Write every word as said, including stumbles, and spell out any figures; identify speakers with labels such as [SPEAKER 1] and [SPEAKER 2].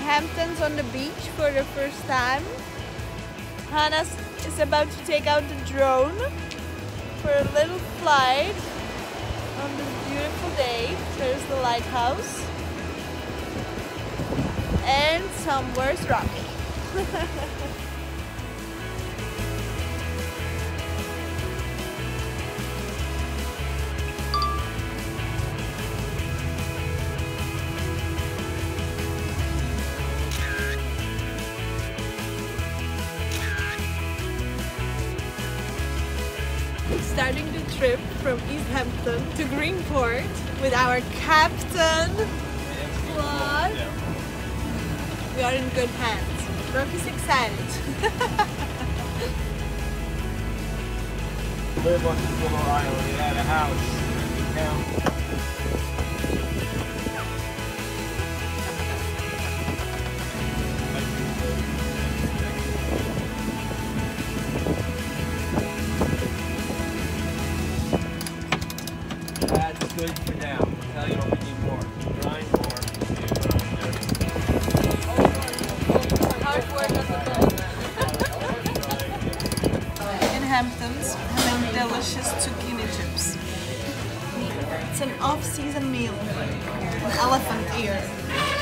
[SPEAKER 1] Hamptons on the beach for the first time. Hannah is about to take out the drone for a little flight on this beautiful day. There's the lighthouse. And somewhere's Rocky. Starting the trip from East Hampton to Greenport with our captain. What? We are in good hands. Brooke is excited.
[SPEAKER 2] Live on this little island. It had a house. Town. That's good for now. I'll tell you what we need more. Grind more.
[SPEAKER 1] In Hamptons, having delicious zucchini chips. It's an off-season meal. An elephant ear.